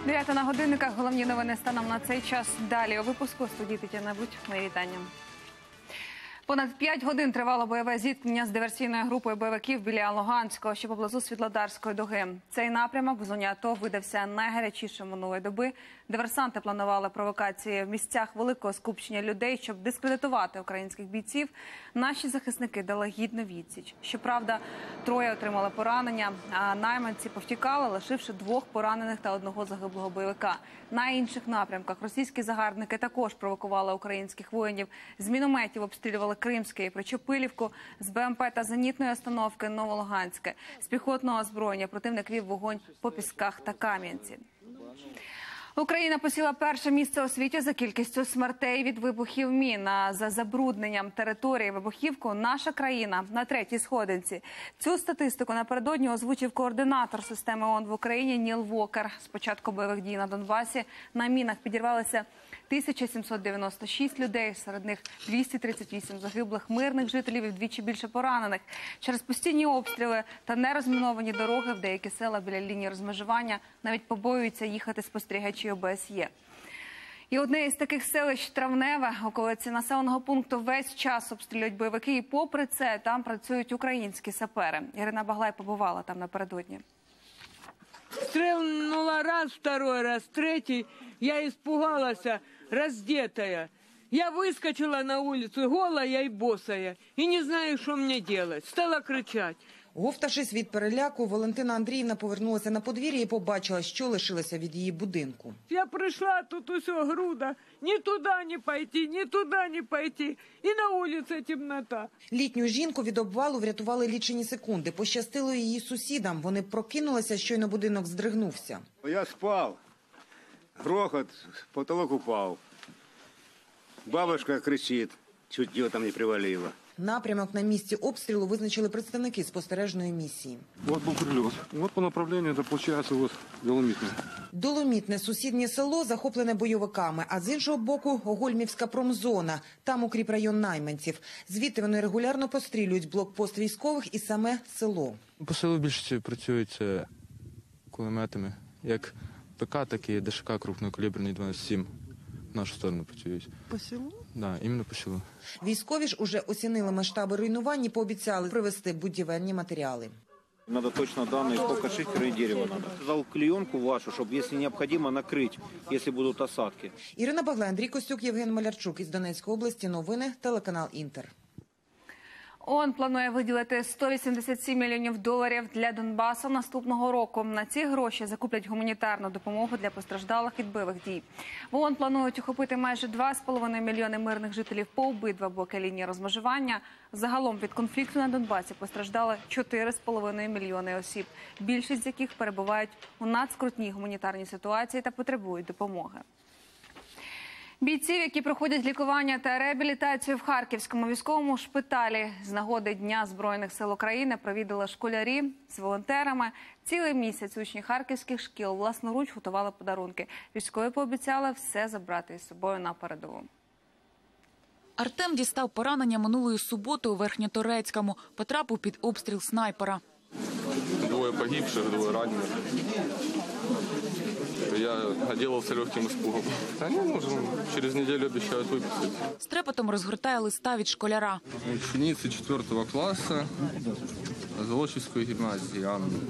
9 на годинниках. Головні новини станом на цей час. Далі у випуску. В студії Тетяна Будь. Мої вітання. Понад 5 годин тривало бойове зіткнення з диверсійною групою бойовиків біля Луганського, що поблизу Світлодарської дуги. Цей напрямок в зоні АТО видався найгарячішим минулої доби. Диверсанти планували провокації в місцях великого скупчення людей, щоб дискредитувати українських бійців. Наші захисники дали гідну відсіч. Щоправда, 3 отримали поранення, а найманці повтікали, лишивши 2 поранених та 1 загиблого бойовика. На інших напрямках російські загарбники також провокували українських воїнів. З мінометів обстрілювали Кримське і Причепилівку, з БМП та зенітної установки Новолуганське. З піхотного озброєння противник вів вогонь по Пісках та Кам'янці. Україна посіла перше місце у світі за кількістю смертей від вибухів мін. А за забрудненням території вибухівку наша країна на 3-й сходинці. Цю статистику напередодні озвучив координатор системи ООН в Україні Ніл Вокер. З початку бойових дій на Донбасі на мінах підірвалися 1796 людей, серед них 238 загиблих мирних жителів і вдвічі більше поранених. Через постійні обстріли та нерозміновані дороги в деякі села біля лінії розмежування навіть побоюються їхати спостерігачі ОБСЄ. І одне із таких селищ Травневе, околиці населеного пункту, весь час обстрілюють бойовики, і попри це там працюють українські сапери. Ірина Баглай побувала там напередодні. Стрельнула раз, 2 раз, 3. Я испугалась, раздетая. Я выскочила на улицу, голая и босая. И не знаю, что мне делать. Стала кричать. Говтавшись від переляку, Валентина Андріївна повернулася на подвір'я і побачила, що лишилося від її будинку. Я прийшла, тут усе груда. Ні туди не пойти, ні туди не пойти. І на вулиці темнота. Літню жінку від обвалу врятували лічені секунди. Пощастило її сусідам. Вони прокинулися, щойно будинок здригнувся. Я спав. Грохот, потолок упав. Бабушка кричить, чуть його там не привалило. Напрямок на місці обстрілу визначили представники спостережної місії. Вот был прилет. Вот по направлению это получается вот Доломитное. Доломітне – сусіднє село, захоплене бойовиками, а з іншого боку – Гольмівська промзона. Там укріпрайон найманців. Звідти вони регулярно пострілюють блокпост військових і саме село. По селу більшості працюють кулеметами. Як ПК, так і ДШК крупнокаліберний 12-7. В нашу сторону працюють. По селу? Так, іменно по селу. Військові ж уже оцінили масштаби руйнувань і пообіцяли привезти будівельні матеріали. Надо точно данные, сколько шифера и дерева надо. Сказал клеенку вашу, чтобы, если необходимо, накрыть, если будут осадки. Ірина Баглай, Андрій Костюк, Євген Малярчук із Донецької області. Новини, телеканал «Інтер». ООН планує виділити $187 мільйонів для Донбасу наступного року. На ці гроші закуплять гуманітарну допомогу для постраждалих від бойових дій. В ООН планують охопити майже 2,5 мільйони мирних жителів по обидва боки лінії розмежування. Загалом від конфлікту на Донбасі постраждали 4,5 мільйони осіб, більшість з яких перебувають у надскрутній гуманітарній ситуації та потребують допомоги. Бійців, які проходять лікування та реабілітацію в Харківському військовому шпиталі, з нагоди Дня Збройних сил України провідали школярі з волонтерами. Цілий місяць учні харківських шкіл власноруч готували подарунки. Військові пообіцяли все забрати із собою на передову. Артем дістав поранення минулої суботи у Верхньоторецькому. Потрапив під обстріл снайпера. 2 погибших, 2 раненых. Я отделался легким испугом. Они через неделю обещают выписать. З трепетом розгортає листа від школяра. Ученицы 4 класса Золочевской гимназии Анны.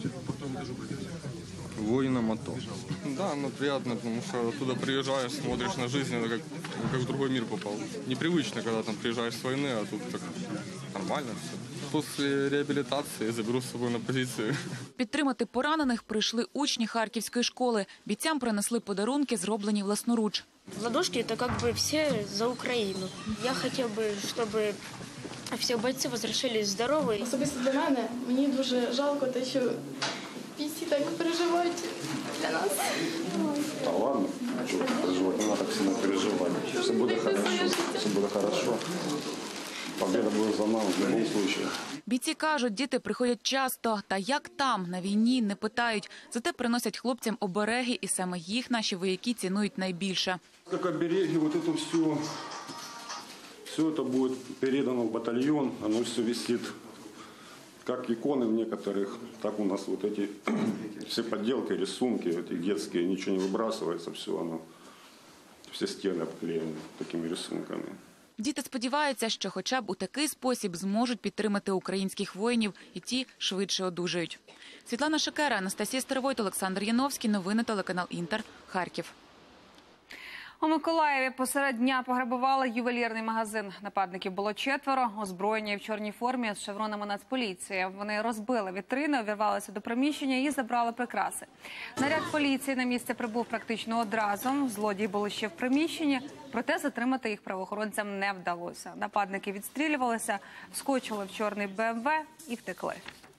Воинам АТО. Да, приятно, потому что оттуда приезжаешь, смотришь на жизнь, это как в другой мир попал. Непривычно, когда там приезжаешь с войны, а тут так нормально все. Після реабілітації заберу з собою на позицію. Підтримати поранених прийшли учні Харківської школи. Бійцям принесли подарунки, зроблені власноруч. Ладошки – это как бы все за Украину. Я хотів би, щоб всі бойці возвращались здорові. Особисто для мене, мені дуже жалко те, що бійці так переживають для нас. Та ладно, чого переживати, не треба так сильно переживати. Все буде хорошо, все буде хорошо. Победа буде за нами в будь-якому випадку. Бійці кажуть, діти приходять часто, та як там, на війні, не питають. Зате приносять хлопцям обереги, і саме їх наші вояки цінують найбільше. Як обереги, вот это все это будет передано в батальйон, оно все висит Как иконы в некоторых, так у нас вот эти все подделки, рисунки эти детские, ничего не выбрасывается, все оно, все стены обклеены такими рисунками. Діти сподіваються, що хоча б у такий спосіб зможуть підтримати українських воїнів і ті швидше одужають. Світлана Шикера, Анастасія Старовойт, Олександр Яновський. Новини телеканал «Інтер», Харків. У Миколаєві посеред дня пограбували ювелірний магазин. Нападників було 4, озброєні в чорній формі з шевронами Нацполіції. Вони розбили вітрини, увірвалися до приміщення і забрали прикраси. Наряд поліції на місце прибув практично одразу. Злодії були ще в приміщенні, проте затримати їх правоохоронцям не вдалося. Нападники відстрілювалися, вскочили в чорний БМВ і втекли.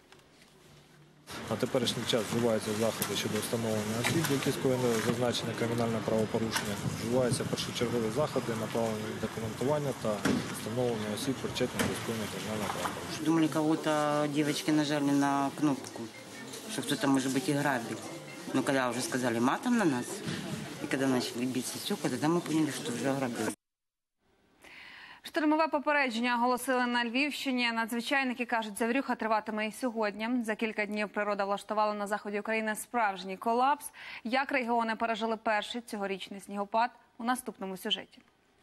На теперішній час вживаються заходи щодо встановлення осіб, які скоїли зазначене кримінальне правопорушення. Вживаються першочергові заходи, направлені на документування та встановлення осіб, причетних до скоєння кримінального правопорушення. Думали, кого-то девочки нажали на кнопку, что кто-то, может быть, и грабил. Но когда уже сказали матом на нас, и когда начали биться стекла, тогда мы поняли, что уже ограбили. Штормове попередження оголосили на Львівщині. Надзвичайники кажуть, завірюха триватиме і сьогодні. За кілька днів природа влаштувала на заході України справжній колапс. Як регіони пережили перший цьогорічний снігопад – у наступному сюжеті.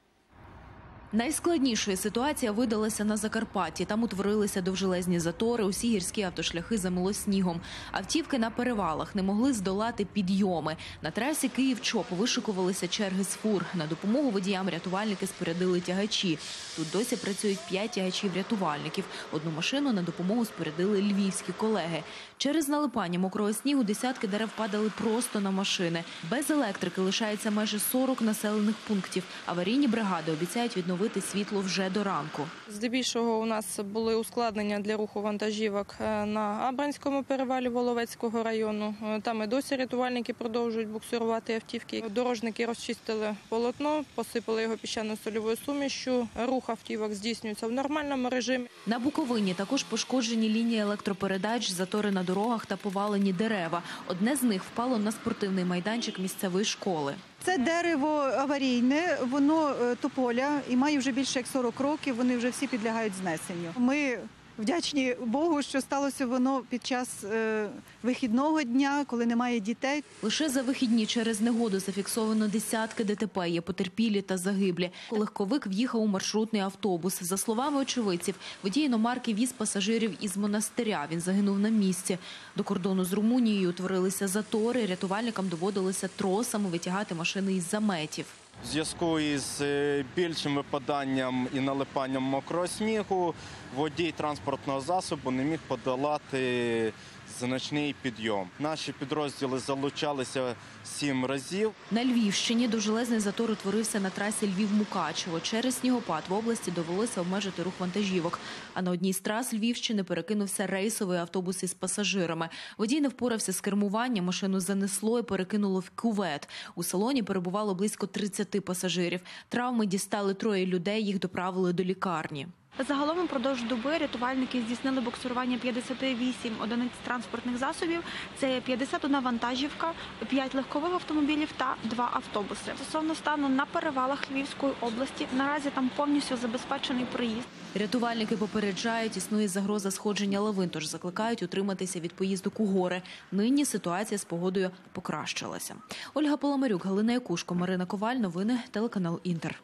Найскладнішою ситуація видалася на Закарпатті. Там утворилися довжелезні затори, усі гірські автошляхи замило снігом. Автівки на перевалах не могли здолати підйоми. На трасі Київ-Чоп вишикувалися черги з фур. На допомогу водіям рятувальники спорядили тягачі. Тут досі працюють 5 тягачів-рятувальників. Одну машину на допомогу спорядили львівські колеги. Через налипання мокрого снігу десятки дерев падали просто на машини. Без електрики лишається майже 40 населених пунктів. Аварійні бригади обіцяють відновити світло вже до ранку. Здебільшого у нас були ускладнення для руху вантажівок на Абранському перевалі Воловецького району. Там і досі рятувальники продовжують буксирувати автівки. Дорожники розчистили полотно, посипали його піщано-сольовою сумішю. Рух автівок здійснюється в нормальному режимі. На Буковині також пошкоджені лінії електропередач, затори на дорогах та повалені дерева. Одне з них впало на спортивний майданчик місцевої школи. Це дерево аварійне, воно тополя і має вже більше як 40 років, вони вже всі підлягають знесенню. Ми вдячні Богу, що сталося воно під час вихідного дня, коли немає дітей. Лише за вихідні через негоду зафіксовано десятки ДТП, є потерпілі та загиблі. Легковик в'їхав у маршрутний автобус. За словами очевидців, водій іномарки віз пасажирів із Монастиря. Він загинув на місці. До кордону з Румунією утворилися затори. Рятувальникам доводилося тросами витягати машини із заметів. В зв'язку із більшим випаданням і налипанням мокрого снігу водій транспортного засобу не міг подолати значний підйом. Наші підрозділи залучалися 7 разів. На Львівщині довжелезний затор утворився на трасі Львів-Мукачево. Через снігопад в області довелося обмежити рух вантажівок. А на одній з трас Львівщини перекинувся рейсовий автобус із пасажирами. Водій не впорався з кермуванням, машину занесло і перекинуло в кювет. У салоні перебувало близько 30 пасажирів. Травми дістали 3 людей, їх доправили до лікарні. Загалом упродовж доби рятувальники здійснили буксирування 58 одиниць транспортних засобів. Це 51 вантажівка, 5 легкових автомобілів та 2 автобуси. Стосовно стану на перевалах Львівської області, наразі там повністю забезпечений проїзд. Рятувальники попереджають, існує загроза сходження лавин, тож закликають утриматися від поїздок у гори. Нині ситуація з погодою покращилася. Ольга Поломарюк, Галина Якушко, Марина Коваль. Новини телеканал «Інтер».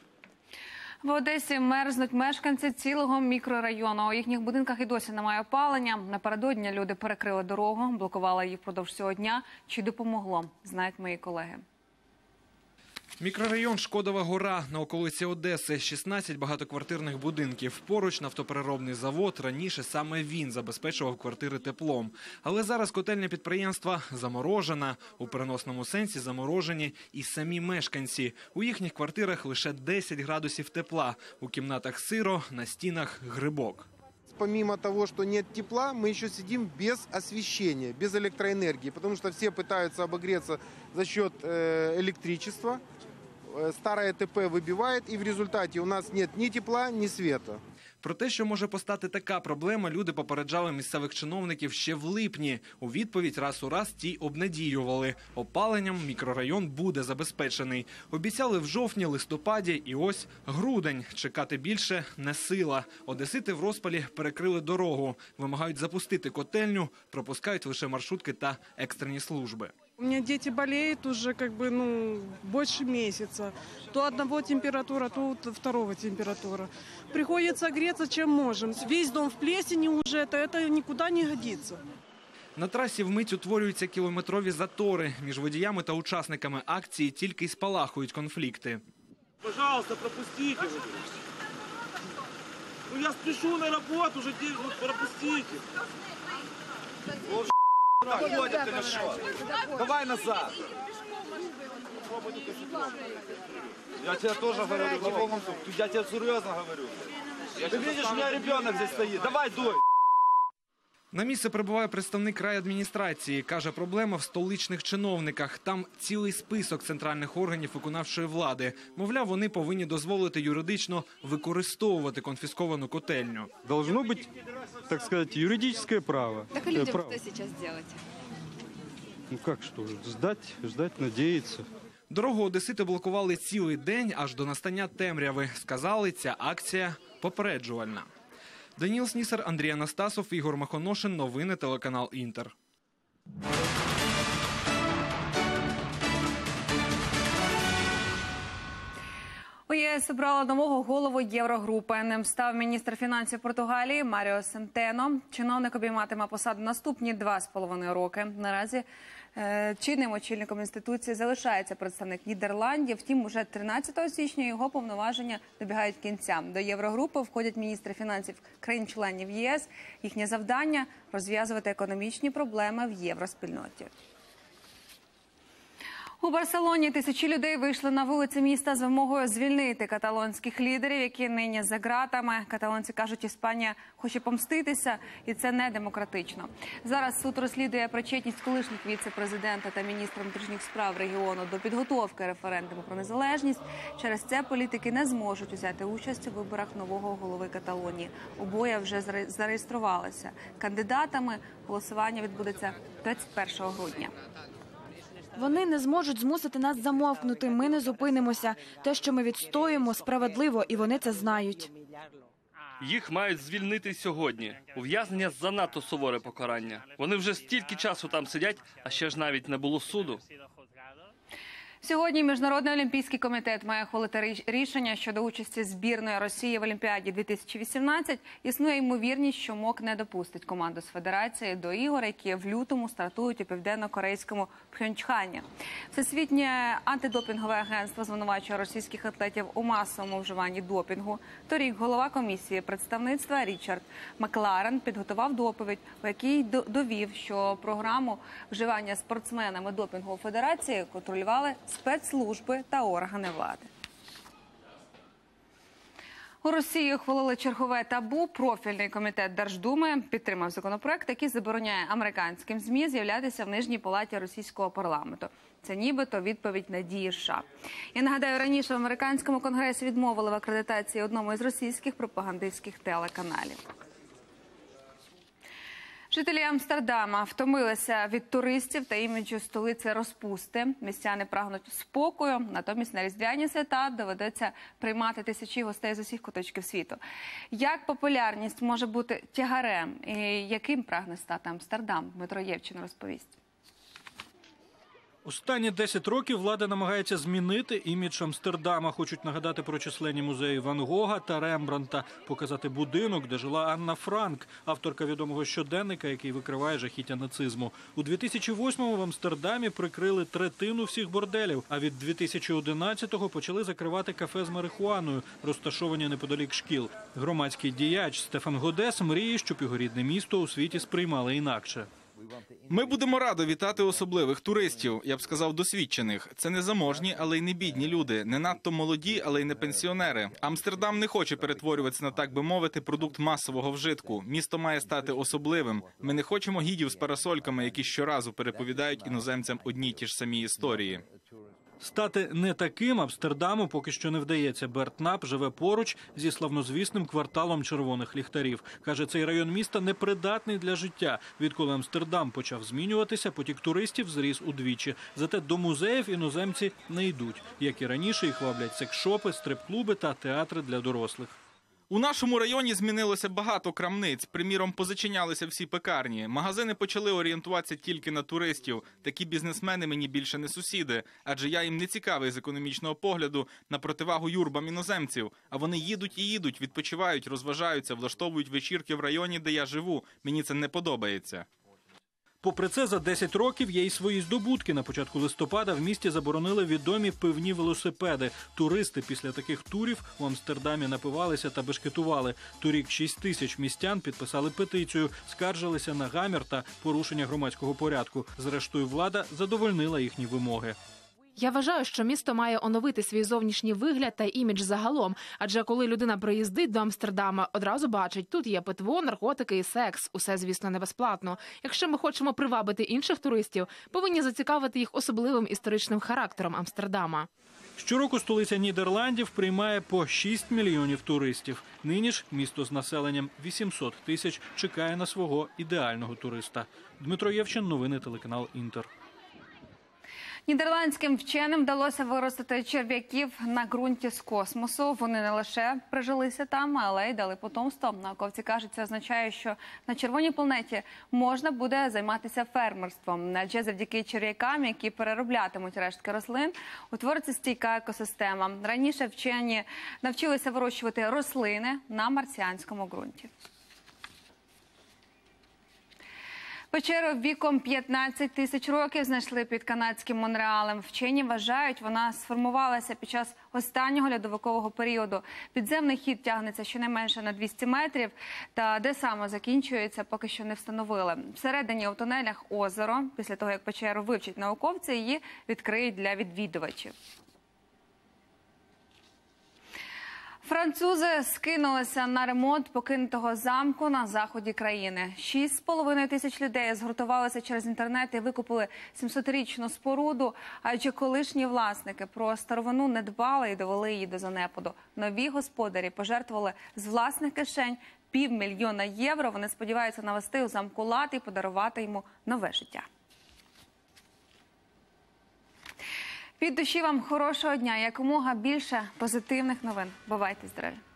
В Одесі мерзнуть мешканці цілого мікрорайону. У їхніх будинках і досі немає опалення. Напередодні люди перекрили дорогу, блокували її впродовж цього дня. Чи допомогло, знають мої колеги. Мікрорайон Шкодова гора на околиці Одеси. 16 багатоквартирних будинків. Поруч нафтопереробний завод. Раніше саме він забезпечував квартири теплом. Але зараз котельня підприємства заморожена. У переносному сенсі заморожені і самі мешканці. У їхніх квартирах лише 10 градусів тепла. У кімнатах сиро, на стінах грибок. Помимо того, что нет тепла, мы еще сидим без освещения, без электроэнергии, потому что все пытаются обогреться за счет электричества. Старое ТП выбивает, и в результате у нас нет ни тепла, ни света. Про те, що може постати така проблема, люди попереджали місцевих чиновників ще в липні. У відповідь раз у раз ті обнадіювали. Опаленням мікрорайон буде забезпечений. Обіцяли в жовтні, листопаді і ось грудень. Чекати більше не сила. Одесити в розпалі перекрили дорогу. Вимагають запустити котельню, пропускають лише маршрутки та екстрені служби. У меня дети болеют уже больше месяца. То одного температура, то второго температура. Приходится греться, чем можем. Весь дом в плесени уже, это никуда не годится. На трасі вмить утворюються кілометрові затори. Між водіями та учасниками акції тільки й спалахують конфлікти. Пожалуйста, пропустите. Ну я спешу на роботу, уже пропустите. Ходят или что? Давай назад. Я тебе тоже говорю, я тебе серьезно говорю. Ты видишь, у меня ребенок здесь стоит. Давай, дуй. На місце прибуває представник райадміністрації. Каже, проблема в столичних чиновниках. Там цілий список центральних органів виконавчої влади. Мовляв, вони повинні дозволити юридично використовувати конфісковану котельню. Должно быть, так сказать, юридическое право. Так и людям что сейчас делать? Ну как что? Ждать, надеяться. Дорогу одесити блокували цілий день, аж до настання темряви. Сказали, ця акція попереджувальна. Даніл Снісар, Андрій Анастасов, Ігор Махоношин. Новини телеканал Інтер. У ЄС обрала нового голову Єврогрупи. Ним став міністр фінансів Португалії Маріо Сентено. Чиновник обійматиме посаду наступні 2,5 роки. Наразі чинним очільником інституції залишається представник Нідерландів. Втім, уже 13 січня його повноваження добігають кінця. До Єврогрупи входять міністри фінансів країн-членів ЄС. Їхнє завдання – розв'язувати економічні проблеми в євроспільноті. У Барселоні тисячі людей вийшли на вулиці міста з вимогою звільнити каталонських лідерів, які нині за ґратами. Каталонці кажуть, Іспанія хоче помститися, і це не демократично. Зараз суд розслідує причетність колишніх віце-президента та міністра внутрішніх справ регіону до підготовки референдуму про незалежність. Через це політики не зможуть взяти участь у виборах нового голови Каталонії. Обоє вже зареєструвалися кандидатами. Голосування відбудеться 21 грудня. Вони не зможуть змусити нас замовкнути. Ми не зупинимося. Те, що ми відстоюємо, справедливо, і вони це знають. Їх мають звільнити сьогодні. Ув'язнення – занадто суворе покарання. Вони вже стільки часу там сидять, а ще ж навіть не було суду. Сьогодні Міжнародний олімпійський комітет має ухвалити рішення щодо участі збірної Росії в Олімпіаді 2018. Існує ймовірність, що МОК не допустить команду з федерації до ігор, які в лютому стартують у південно-корейському Пхьончхані. Всесвітнє антидопінгове агентство звинувачує російських атлетів у масовому вживанні допінгу. Торік голова комісії представництва Річард Макларен підготував доповідь, у якій довів, що програму вживання спортсменами допінгу у федерації контролювали спецслужби та органи влади. У Росії ухвалили чергове табу. Профільний комітет Держдуми підтримав законопроект, який забороняє американським ЗМІ з'являтися в нижній палаті російського парламенту. Це нібито відповідь на дії США. Я нагадаю, раніше в американському конгресі відмовили в акредитації одному із російських пропагандистських телеканалів. Жителі Амстердама втомилися від туристів та іміджу столиці розпусти. Містяни прагнуть спокою, натомість на різдвяні свята доведеться приймати тисячі гостей з усіх куточків світу. Як популярність може бути тягарем і яким прагне стати Амстердам? Дмитро Євчин розповість. Останні 10 років влада намагається змінити імідж Амстердама. Хочуть нагадати про численні музеї Ван Гога та Рембрандта, показати будинок, де жила Анна Франк, авторка відомого щоденника, який викриває жахіття нацизму. У 2008-му в Амстердамі прикрили третину всіх борделів, а від 2011-го почали закривати кафе з марихуаною, розташовані неподалік шкіл. Громадський діяч Стефан Годес мріє, щоб його рідне місто у світі сприймали інакше. Ми будемо раді вітати особливих туристів, я б сказав, досвідчених. Це не заможні, але й не бідні люди, не надто молоді, але й не пенсіонери. Амстердам не хоче перетворюватися на, так би мовити, продукт масового вжитку. Місто має стати особливим. Ми не хочемо гідів з парасольками, які щоразу переповідають іноземцям одні й ті ж самі історії. Стати не таким Амстердаму поки що не вдається. Берт Нап живе поруч зі славнозвісним кварталом червоних ліхтарів. Каже, цей район міста непридатний для життя. Відколи Амстердам почав змінюватися, потік туристів зріс удвічі. Зате до музеїв іноземці не йдуть. Як і раніше, їх ваблять секс-шопи, стрип-клуби та театри для дорослих. У нашому районі змінилося багато крамниць. Приміром, позачинялися всі пекарні. Магазини почали орієнтуватися тільки на туристів. Такі бізнесмени мені більше не сусіди, адже я їм не цікавий з економічного погляду на противагу юрбам іноземців. А вони їдуть і їдуть, відпочивають, розважаються, влаштовують вечірки в районі, де я живу. Мені це не подобається. Попри це, за 10 років є й свої здобутки. На початку листопада в місті заборонили відомі пивні велосипеди. Туристи після таких турів у Амстердамі напивалися та бешкетували. Торік 6 тисяч містян підписали петицію, скаржилися на гамір та порушення громадського порядку. Зрештою, влада задовольнила їхні вимоги. Я вважаю, що місто має оновити свій зовнішній вигляд та імідж загалом. Адже коли людина приїздить до Амстердама, одразу бачить, тут є питво, наркотики і секс. Усе, звісно, не безплатно. Якщо ми хочемо привабити інших туристів, повинні зацікавити їх особливим історичним характером Амстердама. Щороку столиця Нідерландів приймає по 6 мільйонів туристів. Нині ж місто з населенням 800 тисяч чекає на свого ідеального туриста. Дмитро Євчин, новини телеканал «Інтер». Нідерландським вченим вдалося виростити черв'яків на ґрунті з космосу. Вони не лише прижилися там, але й дали потомство. Науковці кажуть, це означає, що на червоній планеті можна буде займатися фермерством. Адже завдяки черв'якам, які перероблятимуть рештки рослин, утвориться стійка екосистема. Раніше вчені навчилися вирощувати рослини на марсіанському ґрунті. Печеру віком 15 тисяч років знайшли під канадським Монреалем. Вчені вважають, вона сформувалася під час останнього льодовикового періоду. Підземний хід тягнеться щонайменше на 200 метрів, та де саме закінчується, поки що не встановили. Всередині у тунелях озеро. Після того, як печеру вивчать науковці, її відкриють для відвідувачів. Французи скинулися на ремонт покинутого замку на заході країни. 6,5 тисяч людей згуртувалися через інтернет і викупили 700-річну споруду, адже колишні власники про старовину не дбали і довели її до занепаду. Нові господарі пожертвували з власних кишень $500 000 євро. Вони сподіваються навести у замку лад і подарувати йому нове життя. Від душі вам хорошого дня, якомога більше позитивних новин. Бувайте здорові!